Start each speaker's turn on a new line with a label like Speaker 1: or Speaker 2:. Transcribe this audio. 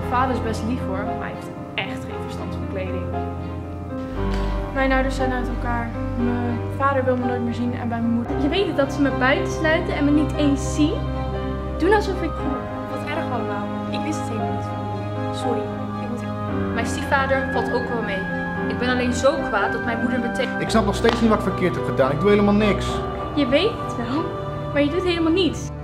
Speaker 1: Mijn vader is best lief hoor, maar hij heeft echt geen verstand van kleding. Mijn ouders zijn uit elkaar. Mijn vader wil me nooit meer zien en bij mijn moeder.
Speaker 2: Je weet het, dat ze me buiten sluiten en me niet eens zien. Doen alsof ik...
Speaker 1: Wat erg allemaal. Ik wist het helemaal niet van. Sorry.
Speaker 3: Mijn stiefvader valt ook wel mee. Ik ben alleen zo kwaad dat mijn moeder me tegen...
Speaker 4: Ik snap nog steeds niet wat ik verkeerd heb gedaan. Ik doe helemaal niks.
Speaker 2: Je weet het wel, maar je doet helemaal niets.